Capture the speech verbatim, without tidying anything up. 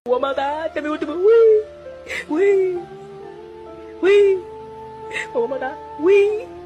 One more time. Tell me what to do. Wee. Wee. Wee. One more time. Wee.